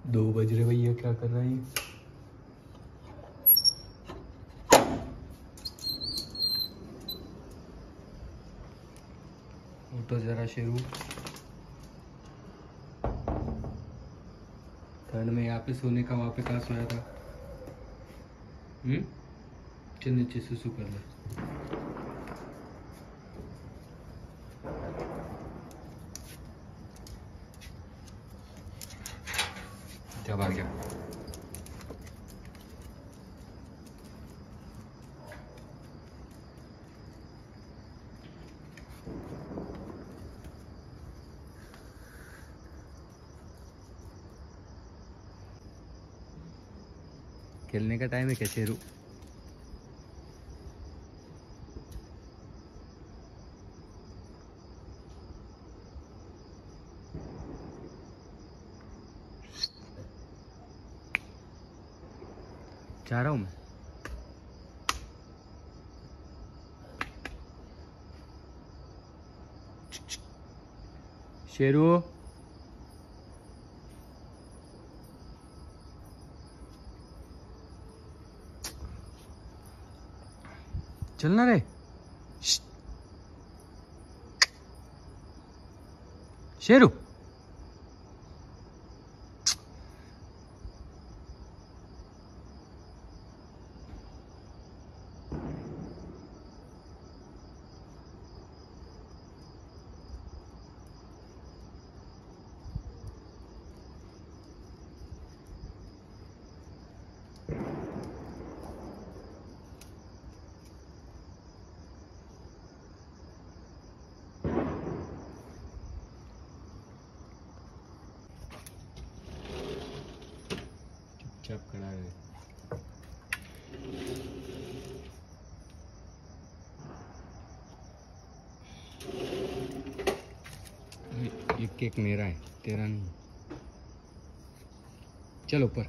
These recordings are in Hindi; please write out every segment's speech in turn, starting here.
2 बज रहे भैया, क्या कर रहा है ये? उठो जरा शेरू। ठंड में यहाँ पे सोने का, वहाँ पे कहाँ सोया था? चल नीचे सुसु कर ले। जब आ गया खेलने का टाइम है क्या शेरू? जा रहा हूँ मैं। शेरू चलना रे। शेरू चुपचाप खड़ा है। ये केक मेरा है, तेरा नहीं। चल ऊपर।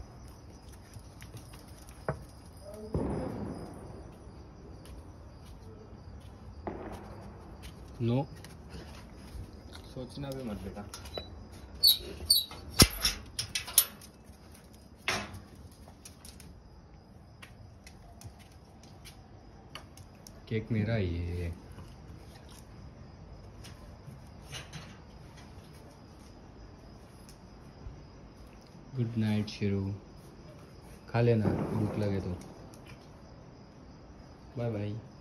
नो सोचना भी मत बेटा। केक मेरा ही है। गुड नाइट शेरू, खा लेना भूख लगे तो। Bye bye.